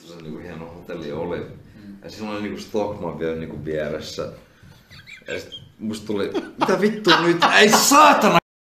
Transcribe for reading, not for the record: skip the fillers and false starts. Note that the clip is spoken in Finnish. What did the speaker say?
kun se niinku hieno hotelli oli. Ja silloin oli niinku Stockmann vielä niinku vieressä. Ja sit musta tuli, mitä vittua nyt? Ei saatana